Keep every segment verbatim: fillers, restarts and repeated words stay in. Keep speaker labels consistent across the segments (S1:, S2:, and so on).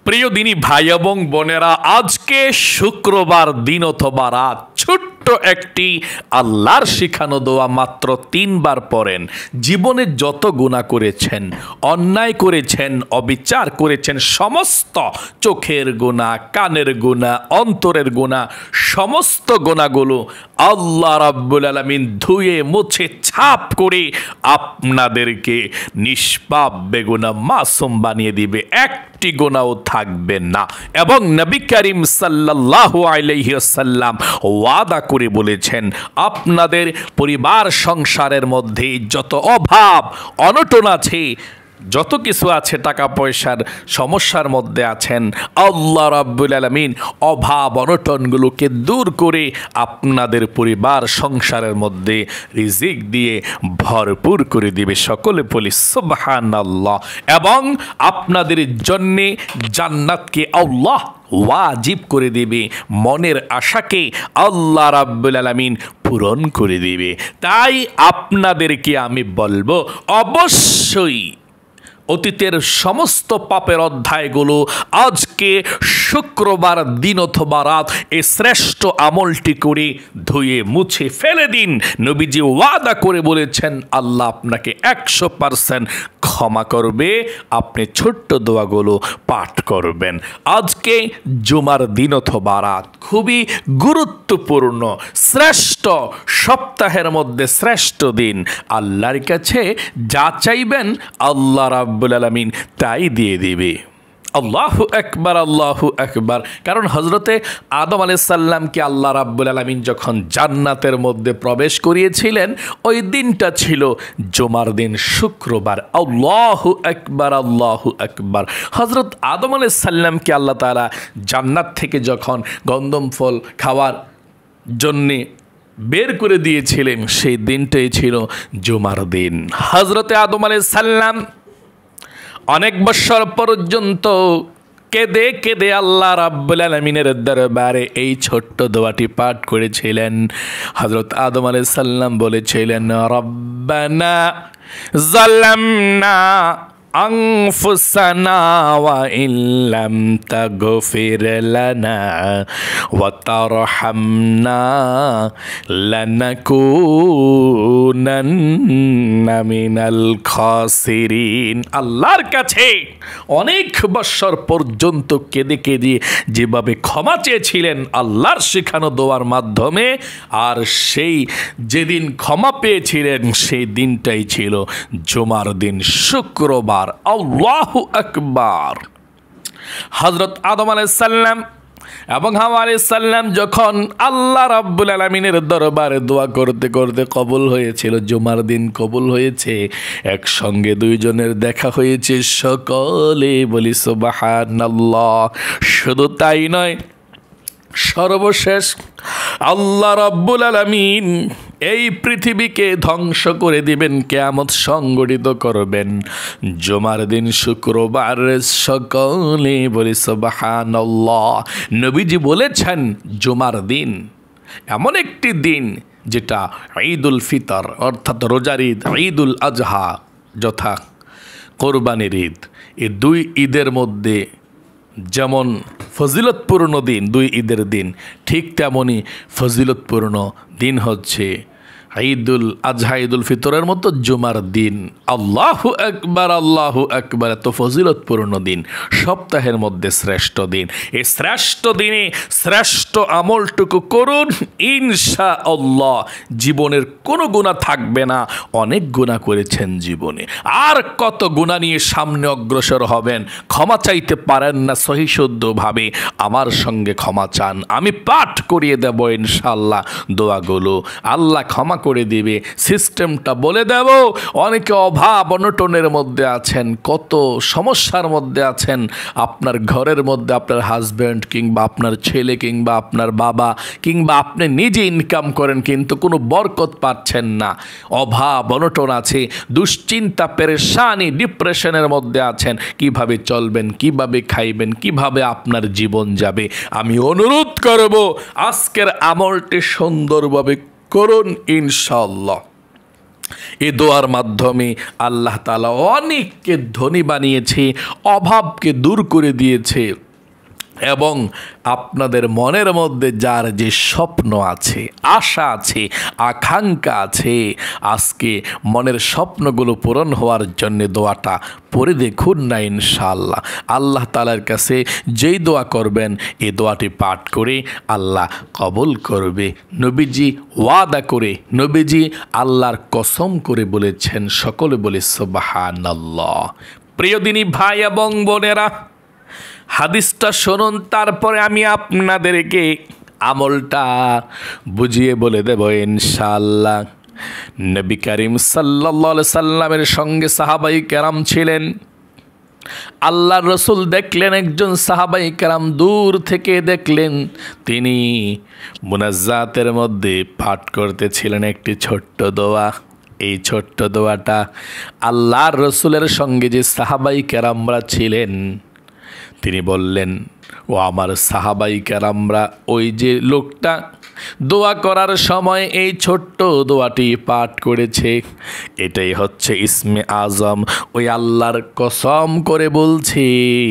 S1: প্রিয় দিনী ভাই এবং বোনেরা, আজকে শুক্রবার দিন অথবা রাত ছোট্ট একটি আল্লাহর শিখানো দোয়া মাত্র তিনবার পড়েন। জীবনে যত গুনাহ করেছেন, অন্যায় করেছেন, অবিচার করেছেন, সমস্ত চোখের গুনাহ, কানের গুনাহ, অন্তরের গুনাহ, সমস্ত গুনাহগুলো আল্লাহ রাব্বুল আলামিন ধুয়ে মুছে ছাপ করে আপনাদেরকে নিষ্পাপ বেগুনাহ মাসুম বানিয়ে দিবে। একটি গুনাহও থাকবে না। এবং নবী করিম সাল্লাল্লাহু আলাইহি ওয়াসাল্লাম ওয়াদা করে বলেছেন, আপনাদের পরিবার সংসারের মধ্যে যত অভাব অনটন আছে, যত কিছু আছে, টাকা পয়সার সমস্যার মধ্যে আছেন, আল্লাহ রাব্বুল আলামিন অভাব অনটনগুলোকে দূর করে আপনাদের পরিবার সংসারের মধ্যে রিজিক দিয়ে ভরপুর করে দিবে। সকলে বলি সুবহানাল্লাহ। এবং আপনাদের জন্যে জান্নাতকে আল্লাহ ওয়াজিব করে দিবে, মনের আশাকে আল্লাহ রাব্বুল আলামিন পূরণ করে দিবে। তাই আপনাদেরকে আমি বলবো, অবশ্যই অতীতের সমস্ত পাপের অধ্যায়গুলো আজকে শুক্রবার দিন অথবা রাত এই শ্রেষ্ঠ আমলটি করে ধুয়ে মুছে ফেলে দিন। নবীজি ওয়াদা করে বলেছেন, আল্লাহ আপনাকে একশো পার্সেন্ট ক্ষমা করবে, আপনি ছোট্ট দোয়াগুলো পাঠ করবেন। আজকে জুমার দিন অথবা রাত খুবই গুরুত্বপূর্ণ, শ্রেষ্ঠ, সপ্তাহের মধ্যে শ্রেষ্ঠ দিন। আল্লাহর কাছে যা চাইবেন আল্লাহ রাব্বুল আলামিন তাই দিয়ে দিবে। আল্লাহু আকবার, আল্লাহু আকবার। কারণ হযরতে আদম আলাইহিস সালামকে আল্লাহ রাব্বুল আলামিন যখন জান্নাতের মধ্যে প্রবেশ করিয়েছিলেন, ওই দিনটা ছিল জুমার দিন, শুক্রবার। আল্লাহু আকবার, আল্লাহু আকবার। হযরত আদম আলাইহিস সালামকে আল্লাহ তাআলা জান্নাত থেকে যখন গন্ধম ফল খাওয়ার জন্যে বের করে দিয়েছিলেন, সেই দিনটাই ছিল জুমার দিন। হযরতে আদম আলাইহিস সালাম অনেক বছর পর্যন্ত কেঁদে কেঁদে আল্লাহ রাব্বুল আলামিনের দরবারে এই ছোট্ট দোয়াটি পাঠ করেছিলেন। হযরত আদম আলাইহিস সালাম বলেছিলেন, রব্বানা যালামনা আনফুসানা ওয়া ইল্লাম তাগফির লানা ওয়া তারহামনা লানাকুনান্না মিনাল খাসিরিন। আল্লাহর কাছে অনেক বছর পর্যন্ত কেঁদে কেঁদে যেভাবে ক্ষমা চেয়েছিলেন আল্লাহর শেখানো দোয়ার মাধ্যমে, আর সেই যেদিন ক্ষমা পেয়েছিলেন সেই দিনটাই ছিল জুমার দিন, শুক্রবার। আল্লাহু আকবার। হযরত আদম আলাইহিস সালাম এবং হাওয়া আলাইহিস সালাম যখন আল্লাহ রাব্বুল আলামিনের দরবারে দোয়া করতে করতে কবুল হয়েছিল, জুমার দিন কবুল হয়েছে, একসঙ্গে দুইজনের দেখা হয়েছে। সকলে বলি সুবহানাল্লাহ। শুধু তাই নয়, সর্বশেষ আল্লাহ রাব্বুল আলামিন এই পৃথিবীকে ধ্বংস করে দিবেন, কিয়ামত সংগঠিত করবেন জুমার দিন, শুক্রবার। সকলে বলি সুবহানাল্লাহ। নবীজি বলেছেন, জুমার দিন এমন একটি দিন যেটা ঈদুল ফিতর অর্থাৎ রোজার ঈদ, ঈদুল আজহা যথা কোরবানির ঈদ, এই দুই ঈদের মধ্যে যেমন ফজিলতপূর্ণ দিন দুই ঈদের দিন, ঠিক তেমনই ফজিলতপূর্ণ দিন হচ্ছে ঈদুল আজহা, ঈদুল ফিতরের মতো জুমার দিন। আল্লাহু আকবার, আল্লাহু আকবার। এত ফজিলতপূর্ণ দিন, সপ্তাহের মধ্যে শ্রেষ্ঠ দিন। এই শ্রেষ্ঠ দিনে শ্রেষ্ঠ আমলটুকু করুন, ইনশাআল্লাহ জীবনের কোনো গুনাহ থাকবে না। অনেক গুনাহ করেছেন জীবনে, আর কত গুনাহ নিয়ে সামনে অগ্রসর হবেন। ক্ষমা চাইতে পারেন না সহিশুদ্ধভাবে, আমার সঙ্গে ক্ষমা চান, আমি পাঠ করিয়ে দেব ইনশাআল্লাহ দোয়াগুলো, আল্লাহ ক্ষমা করে দিবে। সিস্টেমটা বলে দেব। অনেকে অভাব অনটনের মধ্যে আছেন, কত সমস্যার মধ্যে আছেন, আপনার ঘরের মধ্যে আপনার হাজব্যান্ড কিংবা আপনার ছেলে কিংবা আপনার বাবা কিংবা আপনি নিজে ইনকাম করেন কিন্তু কোনো বরকত পাচ্ছেন না, অভাব অনটন আছে, দুশ্চিন্তা, পেরেশানি, ডিপ্রেশনের মধ্যে আছেন, কিভাবে চলবেন, কিভাবে খাইবেন, কিভাবে আপনার জীবন যাবে। আমি অনুরোধ করব আজকের আমলটি সুন্দরভাবে করুন ইনশাআল্লাহ। এ দোয়ার মাধ্যমে আল্লাহ তাআলা অনেককে ধনী বানিয়েছে, অভাবকে দূর করে দিয়েছে এবং আপনাদের মনের মধ্যে যার যে স্বপ্ন আছে, আশা আছে, আকাঙ্ক্ষা আছে, আজকে মনের স্বপ্নগুলো পূরণ হওয়ার জন্য দোয়াটা পড়ে দেখুন না, ইনশাআল্লাহ আল্লাহ তাআলার কাছে যেই দোয়া করবেন এই দোয়াটি পাঠ করে আল্লাহ কবুল করবে। নবীজি ওয়াদা করে, নবীজি আল্লাহর কসম করে বলেছেন, সকলে বলে সুবহানাল্লাহ। প্রিয় দিনী ভাই এবং বোনেরা, হাদিসটা শুনুন, তারপরে আমি আপনাদেরকে আমলটা বুঝিয়ে বলে দেব ইনশাআল্লাহ। নবী করিম সাল্লাল্লাহু আলাইহি সাল্লামের সঙ্গে সাহাবাই কেরাম ছিলেন। আল্লাহর রসুল দেখলেন একজন সাহাবাই কেরাম দূর থেকে দেখলেন তিনি মুনাজ্জাতের মধ্যে পাঠ করতেছিলেন একটি ছোট্ট দোয়া। এই ছোট্ট দোয়াটা আল্লাহর রসুলের সঙ্গে যে সাহাবাই কেরামরা ছিলেন তিনি বললেন, ও আমার সাহাবাই কেরামরা, ওই যে লোকটা দোয়া করার সময় এই ছোট্ট দোয়াটি পাঠ করেছে, এটাই হচ্ছে ইসমে আজম। ওই আল্লাহর কসম করে বলছি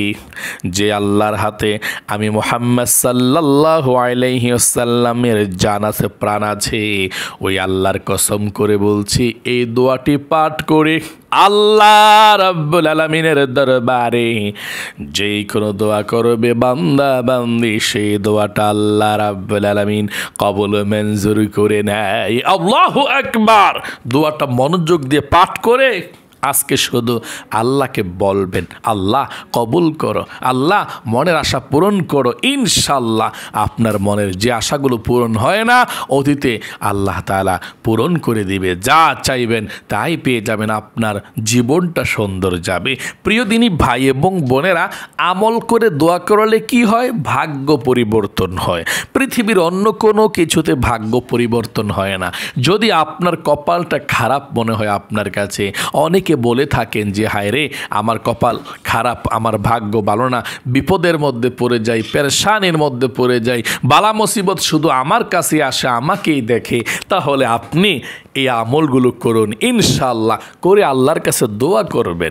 S1: যে আল্লাহর হাতে আমি মুহাম্মদ সাল্লাল্লাহু আলাইহি ওয়াসাল্লামের জান আছে, প্রাণ আছে, ওই আল্লাহর কসম করে বলছি এই দোয়াটি পাঠ করে আল্লাহ রাব্বুল আলামিনের দরবারে যেই কোনো দোয়া করবে বান্দা বান্দি, সেই দোয়াটা আল্লাহ রাব্বুল আলামিন কবুল মঞ্জুর করে নেয়। আল্লাহু আকবার। দোয়াটা মনোযোগ দিয়ে পাঠ করে আজকে শুধু আল্লাহকে বলবেন, আল্লাহ কবুল করো, আল্লাহ মনের আশা পূরণ করো। ইনশাল্লাহ আপনার মনের যে আশাগুলো পূরণ হয় না অতীতে আল্লাহ তাআলা পূরণ করে দিবে। যা চাইবেন তাই পেয়ে যাবেন, আপনার জীবনটা সুন্দর যাবে। প্রিয় দিনী ভাই এবং বোনেরা, আমল করে দোয়া করলে কি হয়? ভাগ্য পরিবর্তন হয়। পৃথিবীর অন্য কোনো কিছুতে ভাগ্য পরিবর্তন হয় না। যদি আপনার কপালটা খারাপ মনে হয় আপনার কাছে, অনেকে বলে থাকেন যে হায় রে আমার কপাল খারাপ, আমার ভাগ্য ভালো না, বিপদের মধ্যে পড়ে যাই, পেরেশানির মধ্যে পড়ে যাই, বালা মুসিবত শুধু আমার কাছে আসে, আমাকেই দেখে। তাহলে আপনি এই আমলগুলো করুন, ইনশাআল্লাহ করে আল্লাহর কাছে দোয়া করবেন।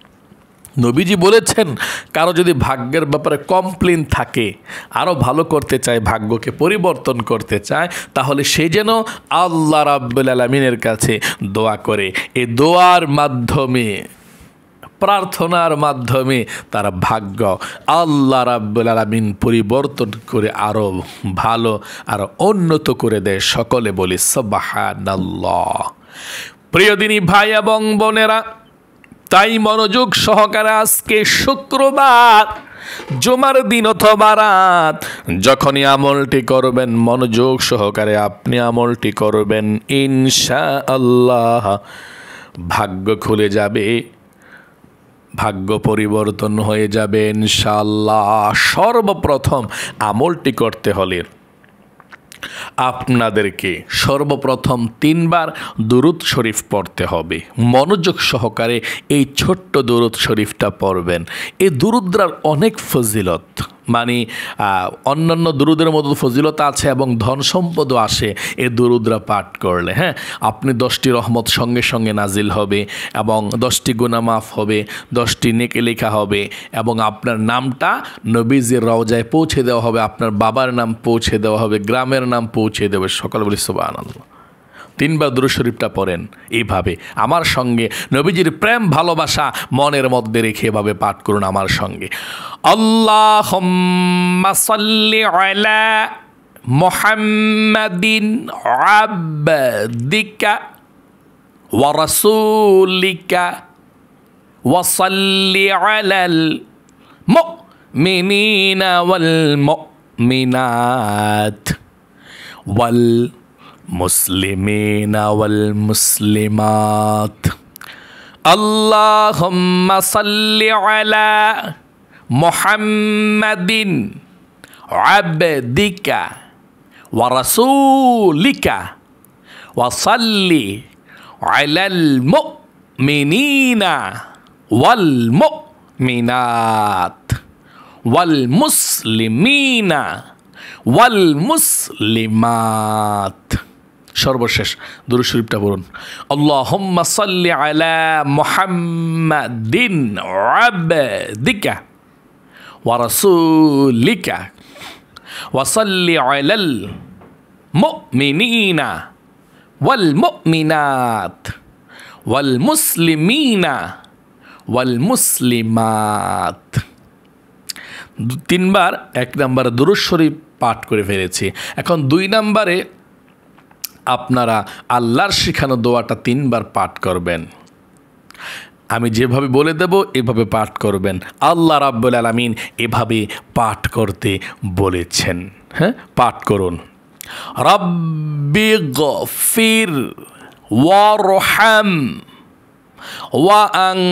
S1: নবীজি বলেছেন, কারো যদি ভাগ্যের ব্যাপারে কমপ্লেন থাকে, আরও ভালো করতে চায়, ভাগ্যকে পরিবর্তন করতে চায়, তাহলে সে যেন আল্লাহ রাব্বুল আলামিনের কাছে দোয়া করে। এই দোয়ার মাধ্যমে, প্রার্থনার মাধ্যমে তার ভাগ্য আল্লাহ রাব্বুল আলামিন পরিবর্তন করে আরও ভালো, আরও উন্নত করে দেয়। সকলে বলি সুবহানাল্লাহ। প্রিয় দিনী ভাই এবং বোনেরা, তাই মনোযোগ সহকারে আজকে শুক্রবার, জুমার দিন অথবা রাত যখনই আমলটি করবেন, মনোযোগ সহকারে আপনি আমলটি করবেন, ইনশাআল্লাহ ভাগ্য খুলে যাবে, ভাগ্য পরিবর্তন হয়ে যাবে ইনশাআল্লাহ। সর্বপ্রথম আমলটি করতে হলে আপনাদেরকে সর্বপ্রথম তিনবার দুরূদ শরীফ পড়তে হবে। মনোযোগ সহকারে এই ছোট্ট দুরূদ শরীফটা পড়বেন। এই দুরূদটার অনেক ফজিলত, মানে অন্যান্য দুরূদের মতো ফজিলত আছে এবং ধন সম্পদও আসে এই দুরূদরা পাঠ করলে। হ্যাঁ, আপনি দশটি রহমত সঙ্গে সঙ্গে নাজিল হবে এবং দশটি গুনাহ মাফ হবে, দশটি নেকি লেখা হবে এবং আপনার নামটা নবীজির রওজায় পৌঁছে দেওয়া হবে, আপনার বাবার নাম পৌঁছে দেওয়া হবে, গ্রামের নাম পৌঁছে দেবে। সকলে বলি সুবহানাল্লাহ। তিনবার দুরূদ শরীফটা পড়েন এইভাবে আমার সঙ্গে, নবীজির প্রেম ভালোবাসা মনের মধ্যে রেখে এভাবে পাঠ করুন আমার সঙ্গে। আল্লাহুম্মা সাল্লি আলা মুহাম্মাদিন আবদিকা ওয়া রাসূলিকা ওয়া সাল্লি আলাল মুমিনিনা ওয়াল মুমিনাত ওয়াল মুসলিমিনা ওয়াল মুসলিমাত। আল্লাহুম্মা সাল্লি আলা মুহাম্মাদিন আবদিকা ওয়া রাসূলিকা ওয়া সাল্লি আলাল মুমিনিনা ওয়াল মুমিনাত ওয়াল মুসলিমিনা ওয়াল মুসলিমাত। সর্বশেষ দুরূদ শরীফটা পড়ুন, আল্লাহুম্মা সাল্লি আলা মুহাম্মাদিন আবদিকা ওয়া রাসূলিকা ওয়া সাল্লি আলাল মুমিনিনা ওয়াল মুমিনাত ওয়াল মুসলিমিনা ওয়াল মুসলিমাত। তিনবার এক নম্বরে দুরূদ শরীফ পাঠ করে ফেলেছি। এখন দুই নম্বরে আপনারা আল্লাহর শিখানো দোয়াটা তিনবার পাঠ করবেন। আমি যেভাবে বলে দেব এভাবে পাঠ করবেন। আল্লাহ রাব্বুল আলামিন এভাবে পাঠ করতে বলেছেন। হ্যাঁ, পাঠ করুন। রাব্বি গফির ওয়ারহাম ওয়া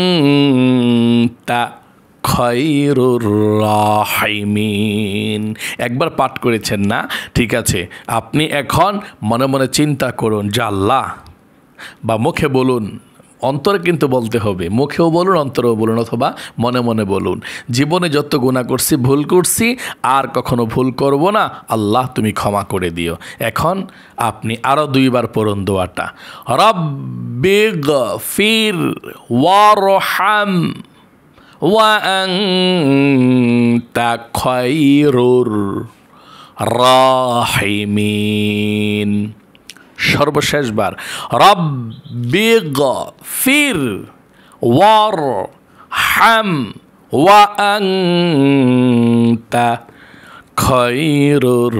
S1: আনতা খায়রুর রাহিমিন। একবার পাঠ করেছেন না? ঠিক আছে, আপনি এখন মনে মনে চিন্তা করুন যে আল্লাহ, বা মুখে বলুন, অন্তরে কিন্তু বলতে হবে, মুখেও বলুন অন্তরেও বলুন অথবা মনে মনে বলুন, জীবনে যত গুনাহ করছি, ভুল করছি, আর কখনো ভুল করব না, আল্লাহ তুমি ক্ষমা করে দিও। এখন আপনি আরও দুইবার পড়ুন দোয়াটা, রাব্বি গফির ওয়ারহাম ওয়া আনতা খায়রুর রাহিমিন। সর্বশেষবার রাব্বি গফির ওয়ারহাম ওয়া আনতা খায়রুর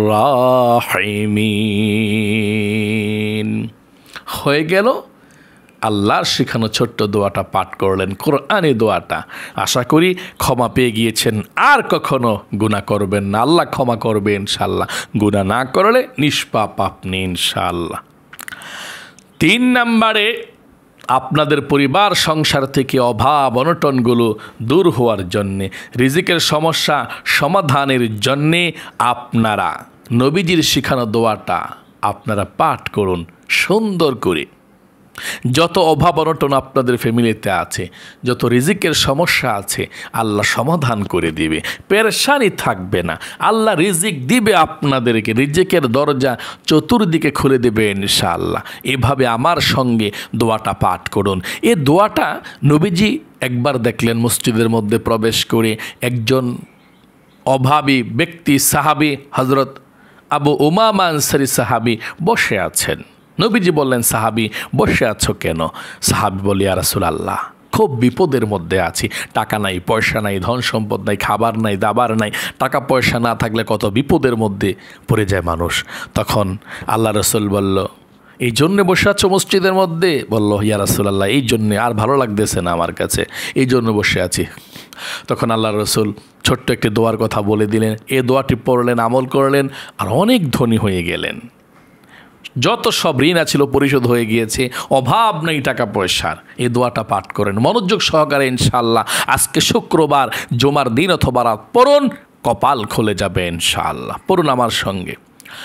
S1: রাহিমিন। হয়ে গেল। আল্লাহর শেখানো ছোট্ট দোয়াটা পাঠ করলেন, কোরআনি দোয়াটা। আশা করি ক্ষমা পেয়ে গিয়েছেন, আর কখনো গুনাহ করবেন না। আল্লাহ ক্ষমা করবে ইনশাআল্লাহ, গুনাহ না করলে নিষ্পাপ আপনি ইনশাআল্লাহ। তিন নম্বরে আপনাদের পরিবার সংসার থেকে অভাব অনটনগুলো দূর হওয়ার জন্যে, রিজিকের সমস্যা সমাধানের জন্যে আপনারা নবীজির শেখানো দোয়াটা আপনারা পাঠ করুন সুন্দর করে। যত অভাব অনটন আপনাদের ফ্যামিলিতে আছে, যত রিজিকের সমস্যা আছে, আল্লাহ সমাধান করে দিবে, পেরেশানি থাকবে না। আল্লাহ রিজিক দিবে আপনাদেরকে, রিজিকের দরজা চতুর্দিকে খুলে দেবে ইনশাআল্লাহ। এভাবে আমার সঙ্গে দোয়াটা পাঠ করুন। এই দোয়াটা নবীজি একবার দেখলেন মসজিদের মধ্যে প্রবেশ করে একজন অভাবী ব্যক্তি, সাহাবী হযরত আবু উমামা আনসারী সাহাবী বসে আছেন। নবীজি বললেন, সাহাবী বসে আছো কেন? সাহাবী বলে, ইয়া রাসূলুল্লাহ, খুব বিপদের মধ্যে আছি, টাকা নাই, পয়সা নাই, ধন সম্পদ নাই, খাবার নাই, দাবার নাই। টাকা পয়সা না থাকলে কত বিপদের মধ্যে পড়ে যায় মানুষ। তখন আল্লাহ রাসূল বলল, এই জন্যে বসে আছো মসজিদের মধ্যে? বলল, ইয়া রাসূলুল্লাহ, এই জন্যে, আর ভালো লাগতেছে না আমার কাছে, এই জন্য বসে আছি। তখন আল্লাহ রাসূল ছোট্ট একটি দোয়ার কথা বলে দিলেন। এই দোয়াটি পড়লেন, আমল করলেন, আর অনেক ধনী হয়ে গেলেন। যত সব ঋণ ছিল পরিশোধ হয়ে গিয়েছে, অভাব নেই টাকা পয়সার। এই দোয়াটা পাঠ করেন মনোযোগ সহকারে ইনশাআল্লাহ। আজকে শুক্রবার, জুমার দিন অথবা রাত পড়ুন, কপাল খুলে যাবে ইনশাআল্লাহ। পড়ুন আমার সঙ্গে,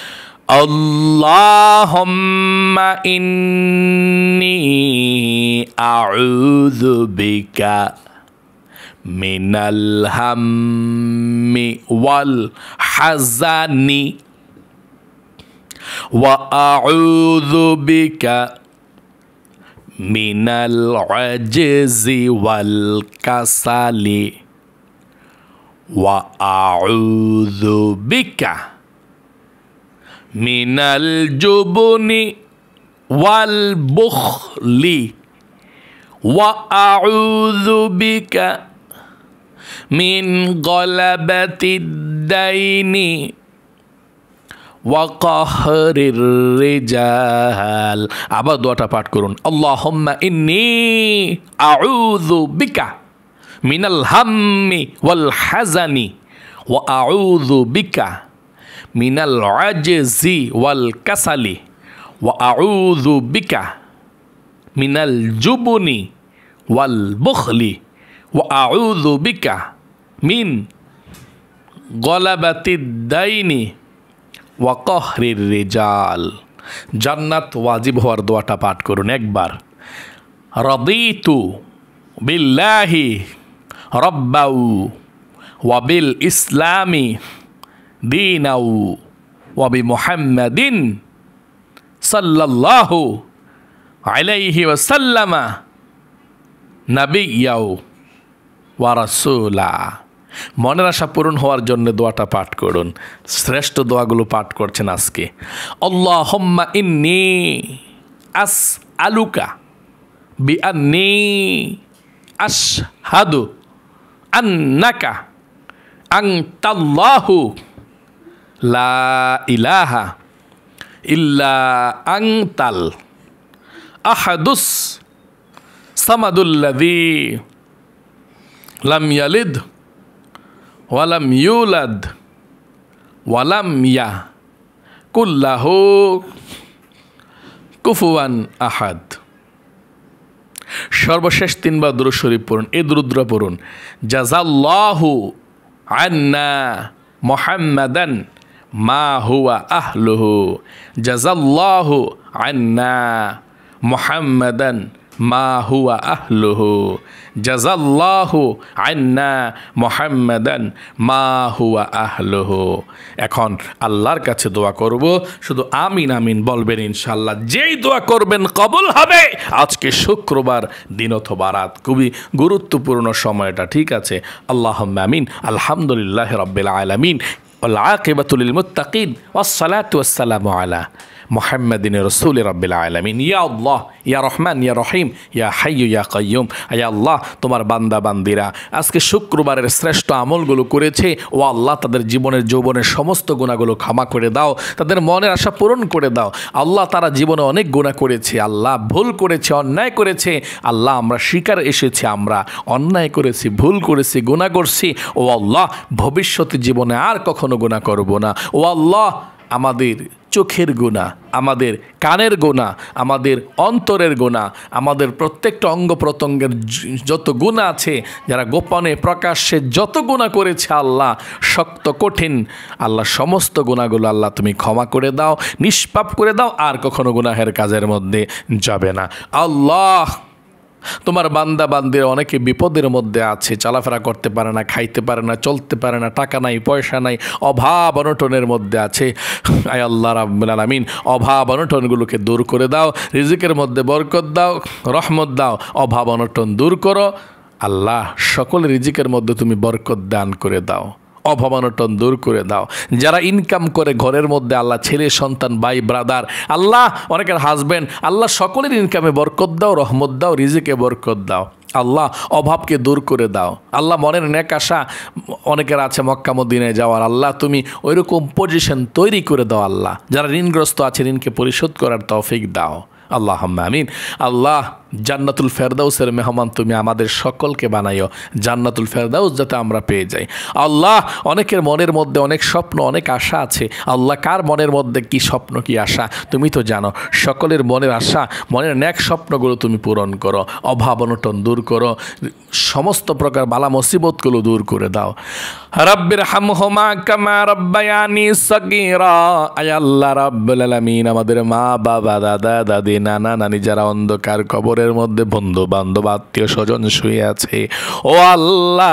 S1: আল্লাহুম্মা ইন্নী আউযু বিকা মিনাল হাম্মি ওয়াল হাযানি ওয়া আউযু বিকা মিনাল আজজি ওয়াল কাসালি ওয়া আউযু বিকা মিনাল জুবনি ওয়াল বুখলি ওয়া আউযু বিকা মিন গলাবাতিদ দাইনি ওয়া কাহরির রিজাল। আবার দোয়াটা পাঠ করুন, আল্লাহুম্মা ইন্নী আউযু বিকা মিনাল হাম্মি ওয়াল হাযানি ওয়া আউযু বিকা মিনাল আজজি ওয়াল কাসালি ওয়া আউযু বিকা মিনাল জুবনি ওয়াল বুখলি ওয়া আউযু বিকা মিন গলাবাতিদ দাইনি ওয়া কাহরির রিজাল। জান্নাত ওয়াজিব হওয়ার দোয়াটা পাঠ করুন একবার। রাদিতু বিল্লাহি রাব্বাউ ওয়া বিল ইসলামি দীনাউ ওয়া বি মুহাম্মাদিন সাল্লাল্লাহু আলাইহি ওয়াসাল্লামা নাবিয়্যাও ওয়া রাসূলা। মনের আশা পূরণ হওয়ার জন্য দোয়াটা পাঠ করুন। শ্রেষ্ঠ দোয়াগুলো পাঠ করছেন আজকে। আল্লাহুম্মা ইন্নী আসআলুকা বিআন্নী আশহাদু আন্নাকা আনতাল্লাহু লা ইলাহা ইল্লা আনতাল আহাদুস সামাদুল্লাযী লাম ইয়ালিদ ওয়ালাম ইউলাদ ওয়ালাম ইয়াকুল লাহু কুফুয়ান আহাদ। সর্বশেষ তিনবার দুরূদ শরীফ পড়ুন। এই দুরূদটা পড়ুন। জাযাল্লাহু আন্না মুহাম্মাদান মা হুয়া আহলুহু। জাযাল্লাহু আন্না মুহাম্মাদান মা হুয়া আহলুহু। জাযাল্লাহু আন্না মুহাম্মাদান মা হুয়া আহলুহু। এখন আল্লাহর কাছে দোয়া করব, শুধু আমিন আমিন বলবেন ইনশাআল্লাহ। যেই দোয়া করবেন কবুল হবে। আজকে শুক্রবার দিন অথবা রাত, খুবই গুরুত্বপূর্ণ সময়টা, ঠিক আছে? আল্লাহুম্মা আমিন। আলহামদুলিল্লাহি রাব্বিল আলামিন ওয়াল আকিবাতু লিল মুত্তাকিন ওয়াস সালাতু ওয়াস সালামু আলা মুহাম্মাদিন রাসূল রাব্বিল আলামিন। ইয়া আল্লাহ, ইয়া রহমান, ইয়া রহিম, ইয়া হাইয়্যু ইয়া কাইয়্যুম। আয়া আল্লাহ, তোমার বান্দা বান্দিরা আজকে শুক্রবারের শ্রেষ্ঠ আমলগুলো করেছে। ও আল্লাহ, তাদের জীবনের যৌবনের সমস্ত গুনাহগুলো ক্ষমা করে দাও, তাদের মনের আশা পূরণ করে দাও। আল্লাহ, তারা জীবনে অনেক গুনাহ করেছে, আল্লাহ ভুল করেছে, অন্যায় করেছে। আল্লাহ, আমরা স্বীকার এসেছি, আমরা অন্যায় করেছি, ভুল করেছি, গুনাহ করছি। ও আল্লাহ, ভবিষ্যতে জীবনে আর কখনো গুনাহ করব না। ও আল্লাহ, আমাদের চোখের গুনাহ, আমাদের কানের গুনাহ, আমাদের অন্তরের গুনাহ, আমাদের প্রত্যেকটা অঙ্গ প্রত্যঙ্গের যত গুনাহ আছে, যারা গোপনে প্রকাশ্যে যত গুনাহ করেছে আল্লাহ, শক্ত কঠিন আল্লাহ, সমস্ত গুনাহগুলো আল্লাহ তুমি ক্ষমা করে দাও, নিষ্পাপ করে দাও, আর কখনো গুনাহের কাজের মধ্যে যাবে না। আল্লাহ, তোমার বান্দা বান্দির অনেকে বিপদের মধ্যে আছে, চলাফেরা করতে পারে না, খাইতে পারে না, চলতে পারে না, টাকা নাই, পয়সা নাই, অভাব অনটনের মধ্যে আছে। আয় আল্লাহ রাব্বুল আলামিন, অভাব অনটনগুলোকে দূর করে দাও, রিজিকের মধ্যে বরকত দাও, রহমত দাও, অভাব অনটন দূর করো। আল্লাহ, সকল রিজিকের মধ্যে তুমি বরকত দান করে দাও, অভাব অনটন দূর করে দাও। যারা ইনকাম করে ঘরের মধ্যে আল্লাহ, ছেলে সন্তান, ভাই ব্রাদার, আল্লাহ অনেকের হাজব্যান্ড, আল্লাহ সকলের ইনকামে বরকত দাও, রহমত দাও, রিজিকে বরকত দাও। আল্লাহ, অভাবকে দূর করে দাও। আল্লাহ, মনের নেক আশা অনেকের আছে মক্কা মদিনায় যাওয়ার, আল্লাহ তুমি ওইরকম পজিশন তৈরি করে দাও। আল্লাহ, যারা ঋণগ্রস্ত আছে ঋণকে পরিশোধ করার তৌফিক দাও। আল্লাহুম্মা আমিন। আল্লাহ, জান্নাতুল ফেরদাউসের মেহমান তুমি আমাদের সকলকে বানাইও, জান্নাতুল ফেরদাউস যাতে আমরা পেয়ে যাই। আল্লাহ, অনেকের মনের মধ্যে অনেক স্বপ্ন, অনেক আশা আছে। আল্লাহ, কার মনের মধ্যে কি স্বপ্ন, কি আশা তুমি তো জানো। সকলের মনের আশা, মনের নেক স্বপ্নগুলো তুমি পূরণ করো, অভাব অনটন দূর করো, সমস্ত প্রকার বালা মুসিবতগুলো দূর করে দাও। রাব্বির হামহুমা কামা রাব্বায়ানি সাগীরা। আয় আল্লাহ রাব্বুল আলামিন, আমাদের মা বাবা, দাদা দাদি, নানা নানি যারা অন্ধকার কবরের মধ্যে, বন্ধু বান্ধব আত্মীয় স্বজন শুয়ে আছে, ও আল্লাহ,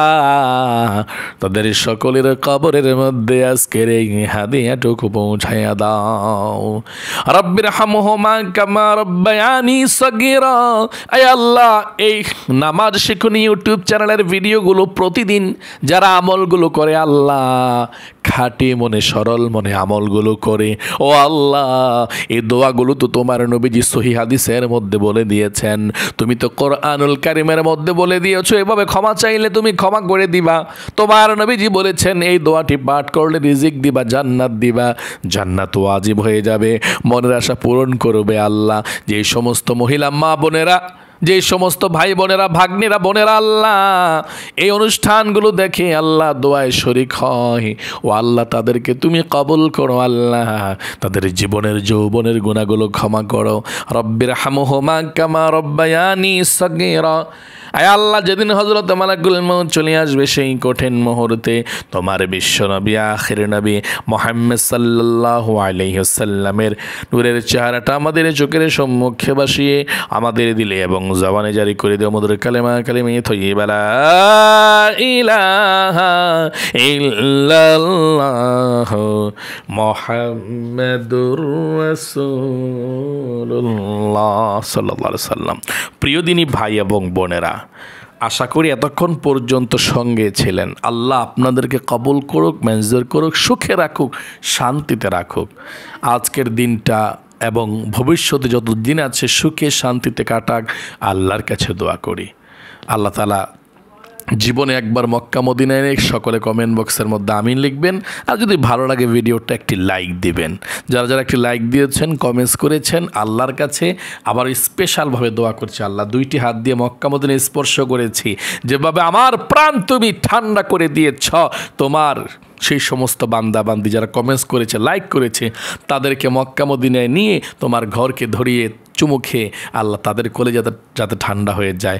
S1: তাদের সকলের কবরের মধ্যে আজকের এই হাদিয়াটুকু পৌঁছাইয়া দাও। রাব্বির হামহুমা কামা রাব্বায়ানি সাগীরা। আয় আল্লাহ, এই নামাজ শিখুন ইউটিউব চ্যানেলের ভিডিওগুলো প্রতিদিন যারা আমলগুলো করে, আল্লাহ খাঁটি মনে, সরল মনে আমলগুলো করে, ও আল্লাহ, এই দোয়াগুলো তো তোমার নবীজি সহিহ হাদিসের মধ্যে বলে দিয়েছেন, তুমি তো কোরআনুল কারীমের মধ্যে বলে দিয়েছো, এভাবে ক্ষমা চাইলে তুমি ক্ষমা করে দিবা। তোমার নবীজি বলেছেন এই দোয়াটি পাঠ করলে রিজিক দিবা, জান্নাত দিবা, জান্নাত ওয়াজিব হয়ে যাবে, মনের আশা পূরণ করবে। আল্লাহ, যে সমস্ত মহিলা মা বোনেরা, যে সমস্ত ভাই বোনেরা, ভাগ্নিরা, বোনেরা, আল্লাহ এই অনুষ্ঠানগুলো দেখে আল্লাহ দোয়ায় শরীক হয়, ও আল্লাহ তাদেরকে তুমি কবুল করো। আল্লাহ, তাদের জীবনের যৌবনের গুনাহগুলো ক্ষমা করো। রব্বির হামহুমা কামা রব্বায়ানি সাগীরা। আয় আল্লাহ, যেদিন হযরত মালাকুল মউত চলে আসবে সেই কঠিন মুহূর্তে তোমার বিশ্ব নবী, আখির নবী মুহাম্মদ সাল্লাল্লাহু আলাইহি ওয়াসাল্লামের নূরের চেহারাটা আমাদের চোখের সম্মুখে বসিয়ে আমাদের দিলে এবং জবানে জারি করে দেও মধুর কালেমা কালিমে তৈয়্যিবা লা ইলাহা ইল্লাল্লাহ মুহাম্মাদুর রাসূলুল্লাহ সাল্লাল্লাহু আলাইহি সাল্লাম। প্রিয় দিনী ভাই এবং বোনেরা, আশা করি এতক্ষণ পর্যন্ত সঙ্গে ছিলেন। আল্লাহ আপনাদেরকে কবুল করুক, মঞ্জুর করুক, সুখে রাখুক, শান্তিতে রাখুক। আজকের দিনটা এবং ভবিষ্যতে যত দিন আছে সুখে শান্তিতে কাটাক, আল্লাহর কাছে দোয়া করি। আল্লাহ তাআলা জীবনে একবার মক্কা মদিনায় নিয়ে সকলে কমেন্ট বক্সের মধ্যে আমিন লিখবেন। আর যদি ভালো লাগে ভিডিওটা একটি লাইক দিবেন। যারা যারা একটি লাইক দিয়েছেন, কমেন্টস করেছেন, আল্লাহর কাছে আবার স্পেশালভাবে দোয়া করছি। আল্লাহ, দুইটি হাত দিয়ে মক্কা মদিনায় স্পর্শ করেছি, যেভাবে আমার প্রাণ তুমি ঠান্ডা করে দিয়েছ, তোমার সেই সমস্ত বান্দা বান্দি যারা কমেন্টস করেছে, লাইক করেছে, তাদেরকে মক্কা মদিনায় নিয়ে তোমার ঘরকে ধরিয়ে চুমু খেয়ে আল্লাহ তাদের কোলে যাতে যাতে ঠান্ডা হয়ে যায়।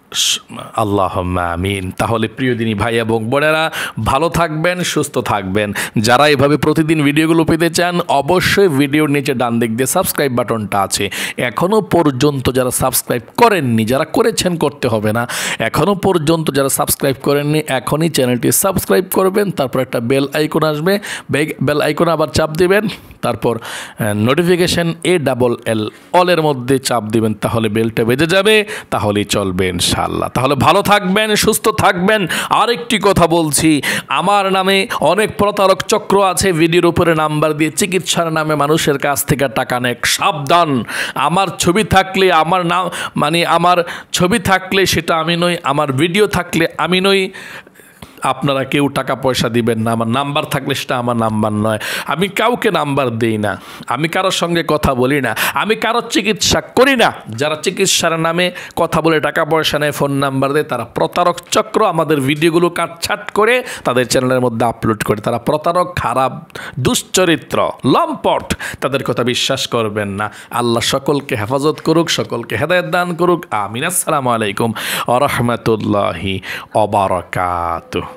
S1: আল্লাহুম্মা আমিন। তাহলে প্রিয় দিনী ভাই এবং বোনেরা, ভালো থাকবেন, সুস্থ থাকবেন। যারা এভাবে প্রতিদিন ভিডিওগুলো পেতে চান, অবশ্যই ভিডিওর নিচে ডান দিক দিয়ে সাবস্ক্রাইব বাটনটা আছে। এখনও পর্যন্ত যারা সাবস্ক্রাইব করেননি, যারা করেছেন করতে হবে না, এখনও পর্যন্ত যারা সাবস্ক্রাইব করেননি এখনই চ্যানেলটি সাবস্ক্রাইব করবেন। তারপর একটা বেল আইকন আসবে, বেল আইকন আবার চাপ দিবেন, তারপর নোটিফিকেশান এ ডাবল এল অলের মধ্যে চাপ দিবেন, তাহলে বেলটা বেজে যাবে, তাহলেই চলবে ইনশাআল্লাহ। তাহলে ভালো থাকবেন, সুস্থ থাকবেন। আরেকটি কথা বলছি, আমার নামে অনেক প্রতারক চক্র আছে, ভিডিওর উপরে নাম্বার দিয়ে চিকিৎসার নামে মানুষের কাছ থেকে টাকা নেয়। সাবধান, আমার ছবি থাকলে, আমার নাম মানে আমার ছবি থাকলে সেটা আমি নই, আমার ভিডিও থাকলে আমি নই। আপনারা কেউ টাকা পয়সা দিবেন না, আমার নাম্বার থাকলে সেটা আমার নাম্বার নয়। আমি কাউকে নাম্বার দিই না, আমি কারোর সঙ্গে কথা বলি না, আমি কারোর চিকিৎসা করি না। যারা চিকিৎসার নামে কথা বলে টাকা পয়সা নেয়, ফোন নাম্বার দেয়, তারা প্রতারক চক্র। আমাদের ভিডিওগুলো কাটছাট করে তাদের চ্যানেলের মধ্যে আপলোড করে, তারা প্রতারক, খারাপ, দুশ্চরিত্র, লম্পট। তাদের কথা বিশ্বাস করবেন না। আল্লাহ সকলকে হেফাজত করুক, সকলকে হেদায়েত দান করুক। আমিন। আসসালামু আলাইকুম ওয়া রাহমাতুল্লাহি ওয়া বারাকাতুহু।